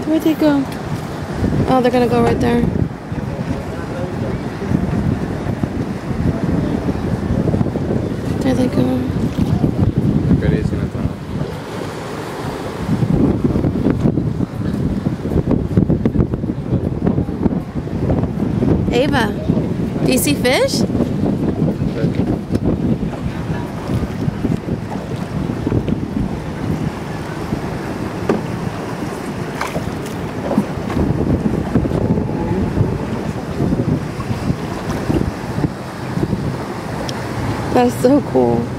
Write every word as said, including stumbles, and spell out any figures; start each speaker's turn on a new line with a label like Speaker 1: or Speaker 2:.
Speaker 1: Where'd they go? Oh, they're gonna go right there. There they go. Ava, do you see fish? That's so cool.